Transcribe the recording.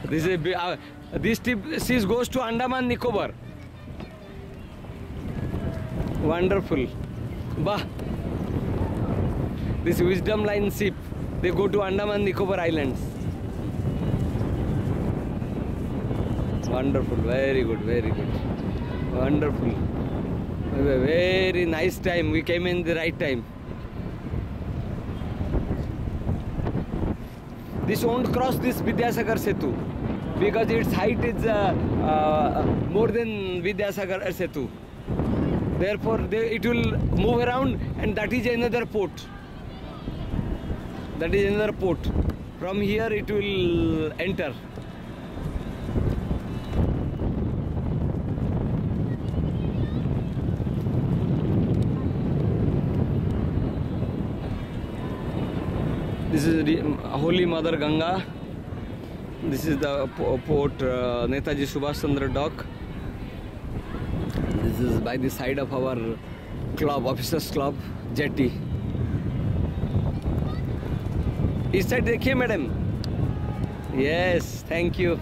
This ship goes to Andaman Nicobar. Wonderful. Bah. This Wisdom Line ship, they go to Andaman Nicobar Islands. Wonderful, very good, very good. Wonderful. A very nice time. We came in the right time. This won't cross this Vidyasagar Setu because its height is more than Vidyasagar Setu. Therefore, it will move around, and that is another port. That is another port. From here, it will enter. This is the Holy Mother Ganga. This is the port Netaji Subhash Chandra Dock. This is by the side of our club, officers club, jetty. इस side देखिए madam. Yes, thank you.